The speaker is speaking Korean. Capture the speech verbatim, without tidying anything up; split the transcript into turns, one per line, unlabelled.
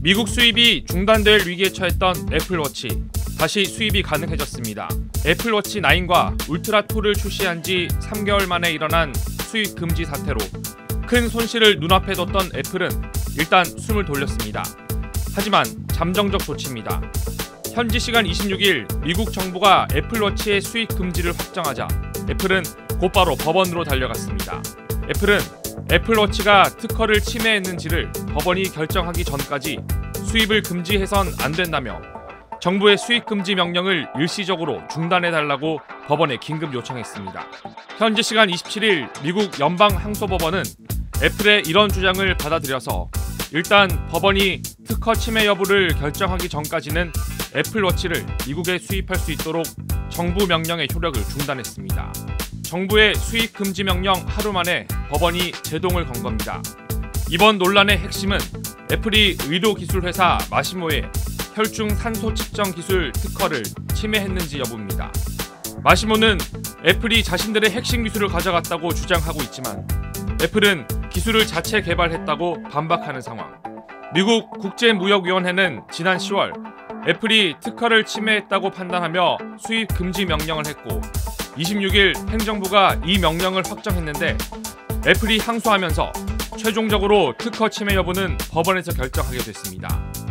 미국 수입이 중단될 위기에 처했던 애플워치, 다시 수입이 가능해졌습니다. 애플워치 나인과 울트라이를 출시한 지 삼 개월 만에 일어난 수입 금지 사태로 큰 손실을 눈앞에 뒀던 애플은 일단 숨을 돌렸습니다. 하지만 잠정적 조치입니다. 현지 시간 이십육 일 미국 정부가 애플워치의 수입 금지를 확정하자 애플은 곧바로 법원으로 달려갔습니다. 애플은 애플워치가 특허를 침해했는지를 법원이 결정하기 전까지 수입을 금지해선 안 된다며 정부의 수입 금지 명령을 일시적으로 중단해달라고 법원에 긴급 요청했습니다. 현지 시간 이십칠 일 미국 연방항소법원은 애플의 이런 주장을 받아들여서 일단 법원이 특허 침해 여부를 결정하기 전까지는 애플워치를 미국에 수입할 수 있도록 정부 명령의 효력을 중단했습니다. 정부의 수입 금지 명령 하루 만에 법원이 제동을 건 겁니다. 이번 논란의 핵심은 애플이 의료기술회사 마시모의 혈중 산소 측정 기술 특허를 침해했는지 여부입니다. 마시모는 애플이 자신들의 핵심 기술을 가져갔다고 주장하고 있지만 애플은 기술을 자체 개발했다고 반박하는 상황. 미국 국제무역위원회는 지난 시월 애플이 특허를 침해했다고 판단하며 수입 금지 명령을 했고 이십육 일 행정부가 이 명령을 확정했는데 애플이 항소하면서 최종적으로 특허 침해 여부는 법원에서 결정하게 됐습니다.